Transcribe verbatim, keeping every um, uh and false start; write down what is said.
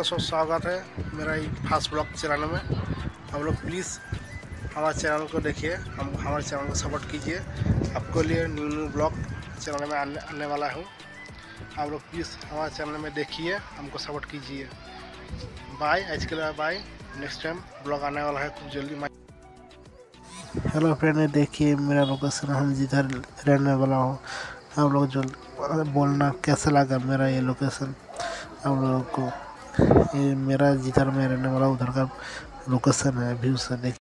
दोस्तों, स्वागत है मेरा फर्स्ट ब्लॉग चैनल में। हम लोग प्लीज़ हमारे चैनल को देखिए, हम हमारे चैनल को सपोर्ट कीजिए। आपको लिए न्यू न्यू ब्लॉग चैनल में आने, आने वाला हूँ। आप लोग प्लीज़ हमारे चैनल में देखिए, हमको सपोर्ट कीजिए। बाय, आज के लिए बाय। नेक्स्ट टाइम ब्लॉग आने वाला है खूब जल्दी। हेलो फ्रेंड, देखिए मेरा लोकेशन, हम जिधर रहने वाला हूँ। आप लोग जो बोलना कैसा लगा मेरा ये लोकेशन आप लोगों को। ये मेरा जिधर मैं रहने वाला उधर का लोकेशन है, व्यू से देख